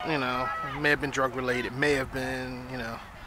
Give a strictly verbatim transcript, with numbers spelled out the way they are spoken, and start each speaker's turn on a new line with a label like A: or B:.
A: you know, may have been drug related, may have been, you know,